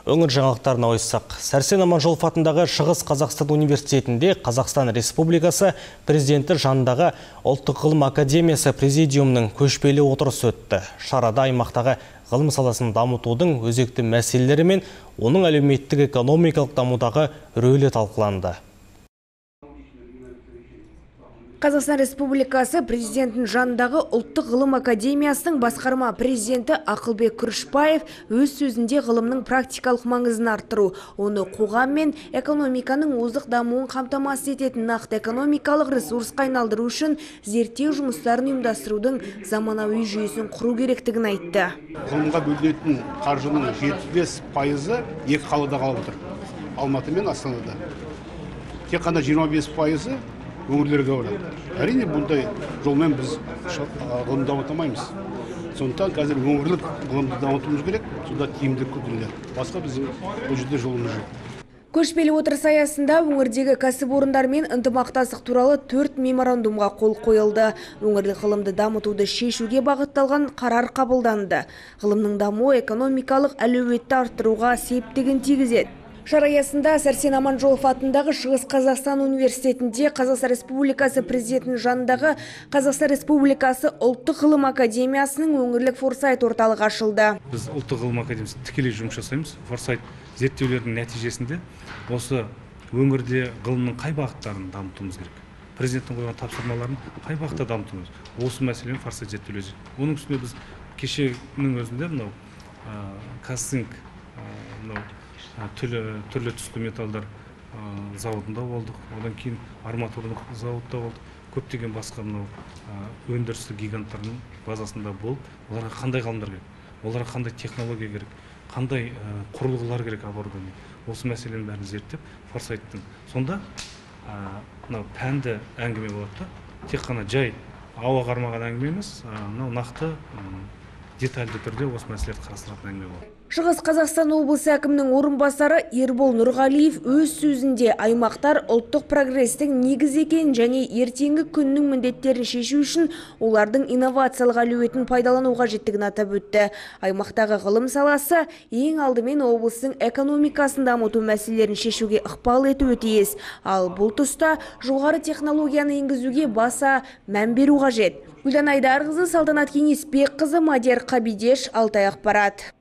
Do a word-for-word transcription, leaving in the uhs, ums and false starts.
Өңір жаңалықтарына ойыссақ, Сәрсен Аманжолов атындағы Шығыс Қазақстан университетінде Қазақстан Республикасы президенті жанындағы Ұлттық ғылым академиясы президиумының көшпелі отырысы өтті. Шарада аймақтағы ғылым саласын дамытудың өзекті мәселелері мен оның әлеуметтік экономикалық дамудағы рөлі талқыланды. Қазақстан Республикасы президентінің жанындағы Ұлттық ғылым академиясының басқарма президенті Ақылбек Күрішбаев өз сөзінде ғылымның практикалық маңызын арттыру, оны қоғам мен экономиканың озық дамуын қамтамасыз ететін нақты экономикалық ресурсқа айналдыру үшін зерттеу жұмыстарын ұйымдастырудың заманауи жүйесін құру керектігін айтты. Ғылымға бөлінетін қаржының жетпіс бес пайызы екі қалада қалып отыр. Алматы мен Астанада. Тек қана жиырма бес пайызы өңірлерге барады. Әрине бұндай жолмен біз ғылымды дамытамаймыз. Сондықтан қазір өңірлік ғылымды дамытуымыз керек, сонда тиімділік көтеріледі. Басқа біздің бұл жерде жолымыз жоқ. Көшпелі отырыс аясында өңірдегі кәсіпорындармен ынтымақтастық туралы төрт меморандумға қол қойылды. Өңірлік ғылымды дамытуды шешуге бағытталған қарар қабылданды. Ғылымның дамуы экономикалық әлеуетті арттыруға септігін тигізеді. Шара аясында Сәрсен Аманжолов атындағы Шығыс Қазақстан университетінде Қазақстан Республикасы президентінің жанындағы Қазақстан Республикасы Ұлттық ғылым академиясының өңірлік форсайт орталығы ашылды. Біз Ұлттық ғылым академиясы тікелей жұмыс жасаймыз. Форсайт зерттеулердің нәтижесінде осы өңірде ғылымның қай бағыттарын дамытуымыз керек. Президенттің қойған тапсырмаларын қай бағытта дамытуымыз. Осы мәселені форсайт зерттеулер. Оның үстіне біз кешенің өзінде мынау Казцинк түрлі түсті металдар зауытында болдық. Одан кейін арматуралық зауытта болдық. Көптеген басқа мынау өндірістік гиганттардың базасында болып, оларға қандай ғалымдар керек, оларға қандай технология керек, қандай құрылғылар керек оборудование. Осы мәселенің бәрін зерттеп, форсайттың. Сонда мынау пәнді әңгіме болады да, тек қана жай ауа қармаған әңгіме емес, мынау нақты детальді түрде осы мәселелерді қарастыратын әңгіме болады. Шығыс Қазақстан облысы әкімінің орынбасары Ербол Нұрғалиев өз сөзінде аймақтар ұлттық прогрестің негіз екенін және ертеңгі күннің міндеттерін шешу үшін олардың инновациялық әлеуетін пайдалану қажеттігін атап өтті. Аймақтағы ғылым саласы ең алдымен облыстың экономикасын дамыту мәселелерін шешуге ықпал етуі тиіс. Ал бұл тұста жоғары технологияны енгізуге баса мән беру қажет. Гүлдан Айдарқызы, Салтанат Кеңесбекқызы, Мадияр Қабидеш, Алтай ақпарат.